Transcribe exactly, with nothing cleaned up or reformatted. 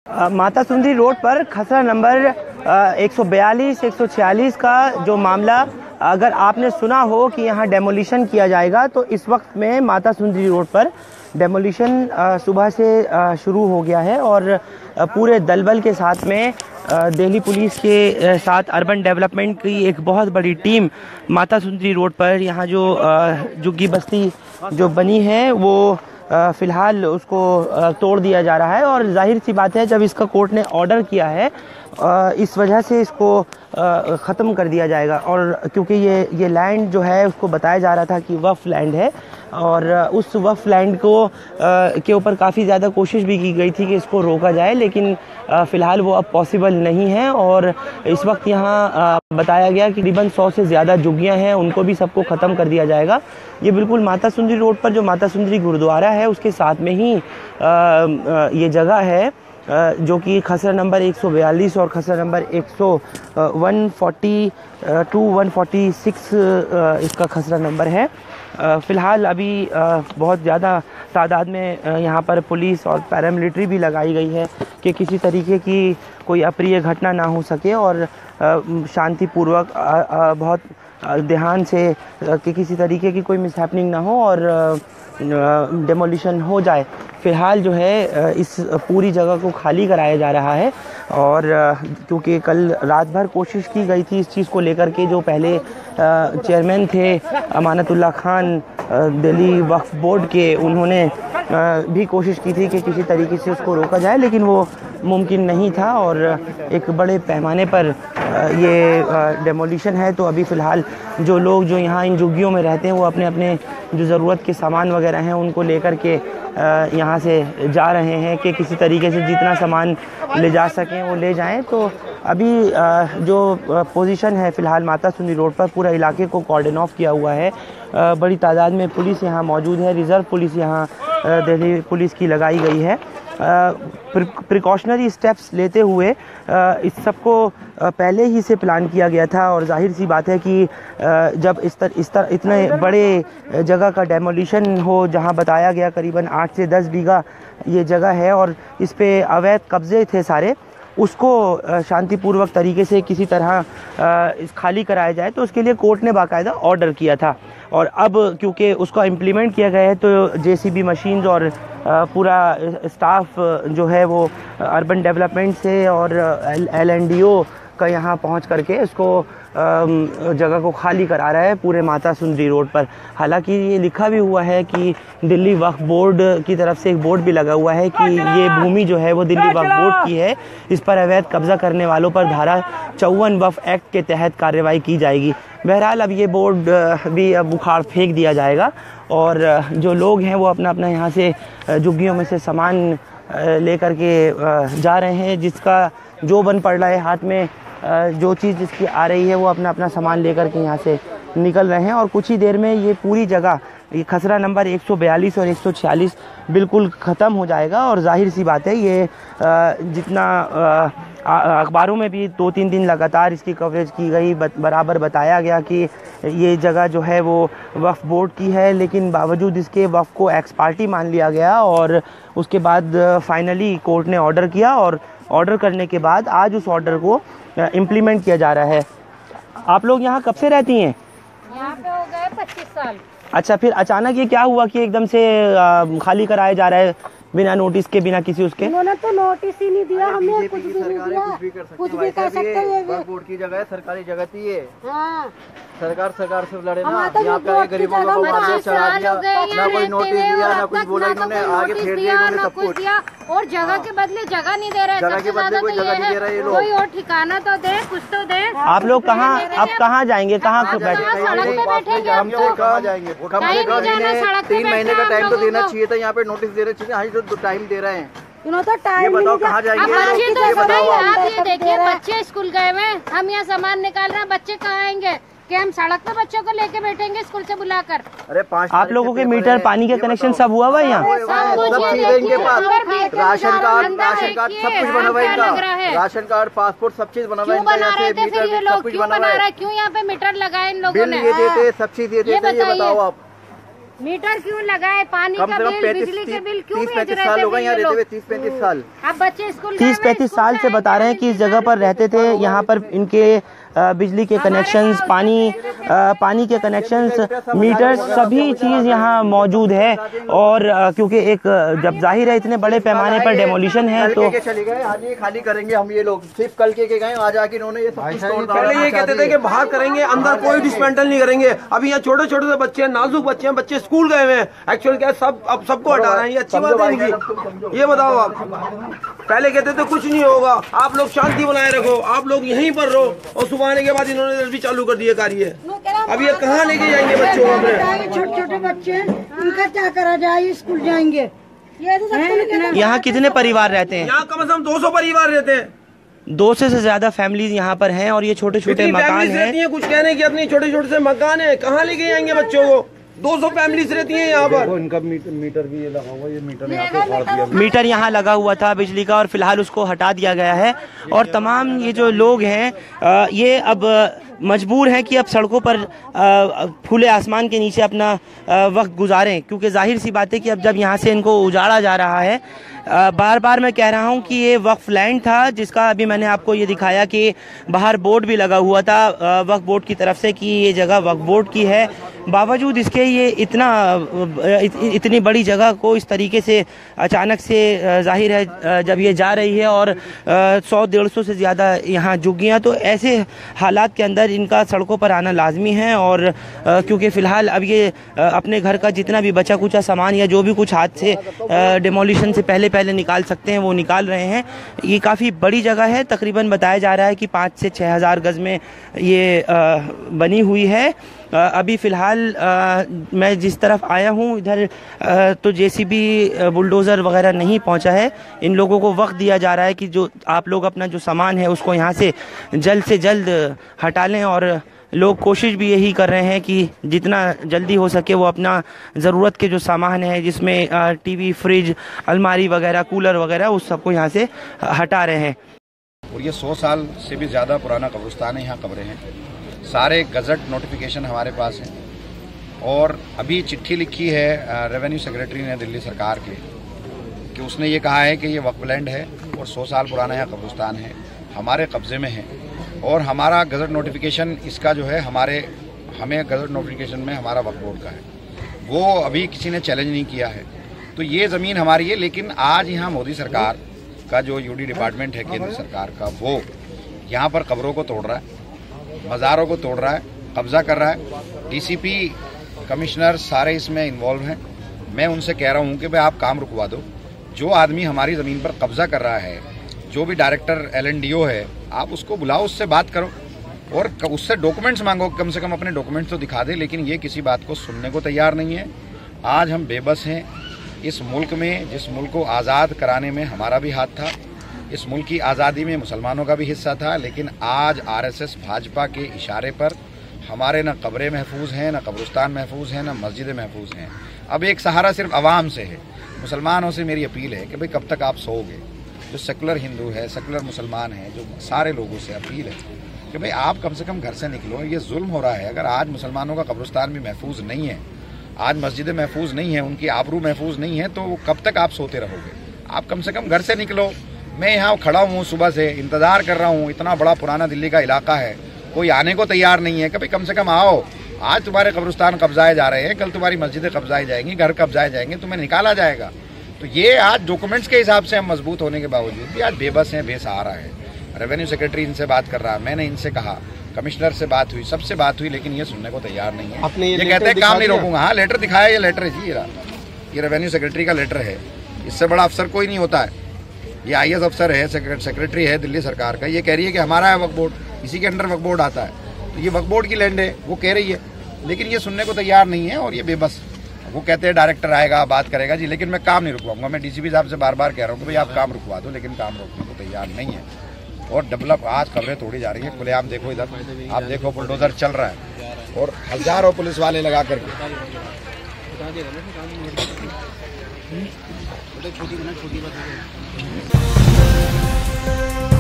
Mata Sundari road पर खसरा number एक सौ बयालीस एक सौ छियालीस का जो मामला, अगर आपने सुना हो कि यहाँ डेमोलिशन किया जाएगा, तो इस वक्त में माता सुंदरी रोड पर डेमोलिशन सुबह से शुरू हो गया है और पूरे दलबल के साथ में दिल्ली पुलिस के साथ अर्बन डेवलपमेंट की एक बहुत बड़ी टीम माता सुंदरी रोड पर यहाँ जो जुग्गी बस्ती जो बनी है वो फ़िलहाल उसको तोड़ दिया जा रहा है। और जाहिर सी बात है, जब इसका कोर्ट ने ऑर्डर किया है इस वजह से इसको ख़त्म कर दिया जाएगा। और क्योंकि ये ये लैंड जो है उसको बताया जा रहा था कि वक्फ लैंड है और उस वक्फ लैंड को के ऊपर काफ़ी ज़्यादा कोशिश भी की गई थी कि इसको रोका जाए, लेकिन फ़िलहाल वो अब पॉसिबल नहीं है। और इस वक्त यहाँ बताया गया कि तकरीबन सौ से ज़्यादा जुग्गियाँ हैं, उनको भी सबको ख़त्म कर दिया जाएगा। ये बिल्कुल माता सुंदरी रोड पर जो माता सुंदरी गुरुद्वारा है उसके साथ में ही ये जगह है, जो कि खसरा नंबर एक सौ बयालीस और खसरा नंबर एक सौ one forty two one forty six इसका खसरा नंबर है। फ़िलहाल अभी बहुत ज़्यादा तादाद में यहाँ पर पुलिस और पैरामिलिट्री भी लगाई गई है कि किसी तरीके की कोई अप्रिय घटना ना हो सके और शांतिपूर्वक बहुत ध्यान से कि किसी तरीके की कोई मिसहैपनिंग ना हो और डेमोलिशन हो जाए। फ़िलहाल जो है इस पूरी जगह को खाली कराया जा रहा है और क्योंकि कल रात भर कोशिश की गई थी इस चीज़ को लेकर के, जो पहले चेयरमैन थे अमानतुल्लाह खान दिल्ली वक्फ बोर्ड के, उन्होंने भी कोशिश की थी कि किसी तरीके से उसको रोका जाए, लेकिन वो मुमकिन नहीं था और एक बड़े पैमाने पर ये डेमोलिशन है। तो अभी फ़िलहाल जो लोग जो यहाँ इन झुग्गियों में रहते हैं वो अपने अपने जो ज़रूरत के सामान वगैरह हैं उनको लेकर के यहाँ से जा रहे हैं कि किसी तरीके से जितना सामान ले जा सकें वो ले जाएं। तो अभी जो पोजीशन है फ़िलहाल माता सुंदरी रोड पर, पूरा इलाके को कॉर्डन ऑफ किया हुआ है। बड़ी तादाद में पुलिस यहाँ मौजूद है, रिज़र्व पुलिस यहाँ दिल्ली पुलिस की लगाई गई है। प्रिकॉशनरी स्टेप्स लेते हुए इस सबको पहले ही से प्लान किया गया था और जाहिर सी बात है कि जब इस तरह इस तरह इतने बड़े जगह का डेमोलिशन हो, जहां बताया गया करीबन आठ से दस बीघा ये जगह है और इस पे अवैध कब्जे थे सारे, उसको शांतिपूर्वक तरीके से किसी तरह इस खाली कराया जाए, तो उसके लिए कोर्ट ने बाकायदा ऑर्डर किया था। और अब क्योंकि उसको इम्प्लीमेंट किया गया है तो जेसीबी मशीन्स और पूरा स्टाफ जो है वो अर्बन डेवलपमेंट से और एल एन डी ओ का यहाँ पहुँच करके इसको जगह को खाली करा रहा है पूरे माता सुंदरी रोड पर। हालांकि ये लिखा भी हुआ है कि दिल्ली वक्फ बोर्ड की तरफ से एक बोर्ड भी लगा हुआ है कि ये भूमि जो है वो दिल्ली वक्फ बोर्ड की है, इस पर अवैध कब्जा करने वालों पर धारा चौवन वक्फ एक्ट के तहत कार्रवाई की जाएगी। बहरहाल अब ये बोर्ड भी अब उखाड़ फेंक दिया जाएगा और जो लोग हैं वो अपना अपना यहाँ से झुग्गियों में से सामान लेकर के जा रहे हैं, जिसका जो बन पड़ रहा है हाथ में जो चीज़ जिसकी आ रही है वो अपना अपना सामान लेकर के यहाँ से निकल रहे हैं। और कुछ ही देर में ये पूरी जगह, ये खसरा नंबर एक सौ बयालीस और एक सौ छियालीस बिल्कुल ख़त्म हो जाएगा। और जाहिर सी बात है ये जितना अखबारों में भी दो तीन दिन लगातार इसकी कवरेज की गई, बराबर बताया गया कि ये जगह जो है वो वक्फ बोर्ड की है, लेकिन बावजूद इसके वक्फ को एक्स पार्टी मान लिया गया और उसके बाद फाइनली कोर्ट ने ऑर्डर किया और ऑर्डर करने के बाद आज उस ऑर्डर को इम्प्लीमेंट किया जा रहा है। आप लोग यहाँ कब से रहती हैं? यहाँ पे हो गए पच्चीस साल। अच्छा, फिर अचानक ये क्या हुआ कि एकदम से खाली कराया जा रहा है बिना नोटिस के, बिना किसी उसके? उन्होंने तो नोटिस ही नहीं दिया हमें, कुछ भी नहीं दिया, कुछ भी कर सकते हैं। वक्फ बोर्ड की जगह है, सरकारी जगह थी ये। हाँ। सरकार सरकार से लड़े ना, यहाँ पे गरीबों को मार चढ़ा दिया, ना कोई नोटिस दिया, ना कुछ बोला, इन्होंने आगे फेर दिया, इन्होंने सब कुछ दिया और जगह के बदले जगह नहीं दे रहे। जगह के बदले कोई जगह नहीं दे रहे ये लोग। कोई और ठिकाना तो दे, कुछ तो दे। आप लोग कहाँ अब कहाँ जाएंगे, कहाँ बैठे? सड़क पे बैठेंगे हम तो। कहाँ जाएंगे? तीन महीने का टाइम तो देना चाहिए था, यहाँ पे नोटिस दे रहे चाहिए, जो टाइम दे रहे हैं। तो टाइम ये बताओ कहाँ जाएंगे? बच्चे तो आप ये देखिए, बच्चे स्कूल गए हुए, हम यहाँ सामान निकाल रहे हैं, बच्चे कहाँ आएंगे कि हम सड़क पे बच्चों को लेके बैठेंगे स्कूल से बुलाकर? अरे पाँच आप लोगों के मीटर, पानी के कनेक्शन सब हुआ हुआ यहाँ? सब चीजें इनके पास, राशन कार्ड, राशन कार्ड सब कुछ बना हुआ है इनका, राशन कार्ड, पासपोर्ट सब चीज बना हुआ है। क्यों बना रहे थे फिर ये लोग? क्यों बना रहा है? क्यों यहाँ पे मीटर लगाए इन लोगों ने? ये देते, सब चीज ये देते, ये बताओ आप। मीटर क्यों लगाए? पानी का बिल, बिजली के बिल क्यों भेज रहे साल हो गए यहाँ थे रहते हुए? तीस पैंतीस साल। अब बच्चे स्कूल तीस पैंतीस साल से बता रहे हैं कि इस जगह पर रहते थे। यहाँ पर इनके बिजली के कनेक्शंस, पानी पानी के कनेक्शंस, मीटर, सभी चीज़ यहाँ मौजूद है। और क्योंकि एक जब जाहिर है इतने बड़े पैमाने पर डेमोलिशन है तो चले गए, आज ये खाली करेंगे हम, ये लोग सिर्फ कल के गए, आज आके इन्होंने ये सब कुछ तोड़ डाला। पहले ये कहते थे कि बाहर करेंगे, अंदर कोई डिस्मेंटल नहीं करेंगे। अभी यहाँ छोटे छोटे से बच्चे हैं, नाजुक बच्चे हैं, बच्चे स्कूल गए हुए हैं। एक्चुअल क्या सब अब सबको हटा रहे हैं, ये अच्छी बात है इनकी? ये बताओ आप। पहले कहते थे कुछ नहीं होगा, आप लोग शांति बनाए रखो, आप लोग यहीं पर रहो, और सुबह आने के बाद इन्होंने भी चालू कर दिया कार्य। अब ये कहाँ लेके जाएंगे बच्चों को अपने? छोटे छोटे बच्चे हैं, इनका क्या करा जाए? स्कूल जाएंगे। ये तो सब यहाँ कितने परिवार रहते हैं? यहाँ कम से कम दो सौ परिवार रहते हैं, दो सौ से ज्यादा फैमिलीज यहाँ पर हैं। और ये छोटे छोटे मकान हैं, कुछ कहने की अपनी छोटे छोटे से मकान है, कहाँ लेके जाएंगे बच्चों को? दो सौ फैमिलीज रहती हैं यहाँ पर। इनका मीटर मीटर भी ये लगा हुआ, ये मीटर यहाँ पे फाड़ दिया। मीटर यहाँ लगा हुआ था बिजली का, और फिलहाल उसको हटा दिया गया है। और तमाम ये जो लोग हैं ये अब मजबूर हैं कि अब सड़कों पर खुले आसमान के नीचे अपना वक्त गुजारें, क्योंकि जाहिर सी बात है कि अब जब यहाँ से इनको उजाड़ा जा रहा है। बार बार मैं कह रहा हूँ कि ये वक्फ लैंड था, जिसका अभी मैंने आपको ये दिखाया कि बाहर बोर्ड भी लगा हुआ था वक्फ बोर्ड की तरफ से कि ये जगह वक्फ बोर्ड की है। बावजूद इसके ये इतना इत, इतनी बड़ी जगह को इस तरीके से अचानक से जाहिर है जब ये जा रही है और सौ डेढ़ सौ से ज़्यादा यहाँ झुग्गियाँ, तो ऐसे हालात के अंदर इनका सड़कों पर आना लाजमी है। और क्योंकि फ़िलहाल अब ये अपने घर का जितना भी बचा कुचा सामान या जो भी कुछ हाथ से डिमोलिशन से पहले पहले निकाल सकते हैं वो निकाल रहे हैं। ये काफ़ी बड़ी जगह है, तकरीबन बताया जा रहा है कि पाँच से छः हज़ार गज़ में ये बनी हुई है। अभी फ़िलहाल मैं जिस तरफ आया हूँ इधर तो जेसीबी बुलडोज़र वगैरह नहीं पहुँचा है। इन लोगों को वक्त दिया जा रहा है कि जो आप लोग अपना जो सामान है उसको यहाँ से जल्द से जल्द हटा लें। और लोग कोशिश भी यही कर रहे हैं कि जितना जल्दी हो सके वो अपना ज़रूरत के जो सामान है, जिसमें टीवी, फ्रिज, अलमारी वगैरह, कूलर वगैरह, उस सबको यहाँ से हटा रहे हैं। और ये सौ साल से भी ज़्यादा पुराना कब्रिस्तान है, यहाँ कब्रें हैं। सारे गज़ट नोटिफिकेशन हमारे पास हैं। और अभी चिट्ठी लिखी है रेवेन्यू सेक्रेटरी ने दिल्ली सरकार के, कि उसने ये कहा है कि ये वक्फ लैंड है और सौ साल पुराना यहाँ कब्रिस्तान है, हमारे कब्ज़े में है। और हमारा गज़ट नोटिफिकेशन इसका जो है, हमारे हमें गज़ट नोटिफिकेशन में हमारा वक्फ बोर्ड का है, वो अभी किसी ने चैलेंज नहीं किया है। तो ये ज़मीन हमारी है। लेकिन आज यहाँ मोदी सरकार का जो यूडी डिपार्टमेंट है केंद्र सरकार का, वो यहाँ पर कब्रों को तोड़ रहा है, मज़ारों को तोड़ रहा है, कब्जा कर रहा है। डीसीपी, कमिश्नर सारे इसमें इन्वॉल्व हैं। मैं उनसे कह रहा हूँ कि भाई आप काम रुकवा दो। जो आदमी हमारी ज़मीन पर कब्जा कर रहा है, जो भी director L N D O है, आप उसको बुलाओ, उससे बात करो और उससे डॉक्यूमेंट्स मांगो, कम से कम अपने डॉक्यूमेंट्स तो दिखा दे। लेकिन ये किसी बात को सुनने को तैयार नहीं है। आज हम बेबस हैं। इस मुल्क में, जिस मुल्क को आज़ाद कराने में हमारा भी हाथ था, इस मुल्क की आज़ादी में मुसलमानों का भी हिस्सा था, लेकिन आज आरएसएस भाजपा के इशारे पर हमारे न कब्रें महफूज हैं, न कब्रिस्तान महफूज हैं, न मस्जिदें महफूज हैं। अब एक सहारा सिर्फ आवाम से है। मुसलमानों से मेरी अपील है कि भाई कब तक आप सोओगे। जो सेकुलर हिंदू है, सेकुलर मुसलमान है, जो सारे लोगों से अपील है कि भाई आप कम से कम घर से निकलो। ये जुल्म हो रहा है। अगर आज मुसलमानों का कब्रिस्तान भी महफूज नहीं है, आज मस्जिदें महफूज नहीं है, उनकी आबरू महफूज नहीं है, तो कब तक आप सोते रहोगे? आप कम से कम घर से निकलो। मैं यहाँ खड़ा हूँ, सुबह से इंतजार कर रहा हूँ। इतना बड़ा पुराना दिल्ली का इलाका है, कोई आने को तैयार नहीं है। कभी कम से कम आओ। आज तुम्हारे कब्रिस्तान कब्जाए जा रहे हैं, कल तुम्हारी मस्जिदें कब्जाई जाएंगी, घर कब्जाए जाएंगे, तुम्हें निकाला जाएगा। तो ये आज डॉक्यूमेंट्स के हिसाब से हम मजबूत होने के बावजूद भी आज बेबस हैं, बेसहारा है। रेवेन्यू सेक्रेटरी इनसे बात कर रहा है, मैंने इनसे कहा, कमिश्नर से बात हुई, सबसे बात हुई, लेकिन ये सुनने को तैयार नहीं है। अपने ये, ये कहते हैं काम नहीं रोकूंगा। हाँ, लेटर दिखाया, ये लेटर है जी, ये रेवेन्यू सेक्रेटरी का लेटर है। इससे बड़ा अफसर कोई नहीं होता है। ये आई ए एस अफसर है, सेक्रेटरी है दिल्ली सरकार का। ये कह रही है कि हमारा है वक्फ बोर्ड, इसी के अंडर वक्फ बोर्ड आता है, तो ये वक्फ बोर्ड की लैंड है, वो कह रही है। लेकिन ये सुनने को तैयार नहीं है और ये बेबस। वो कहते हैं डायरेक्टर आएगा, बात करेगा जी, लेकिन मैं काम नहीं रुकवाऊंगा। मैं डीसीपी साहब से बार बार कह रहा हूँ कि भाई आप काम रुकवा दो, लेकिन काम रोकने को तैयार नहीं है। और डेवलप आज खबरें तोड़ी जा रही है खुलेआम। देखो इधर, आप देखो बुलडोजर चल रहा है और हजारों पुलिस वाले लगा करके। छोटी छोटी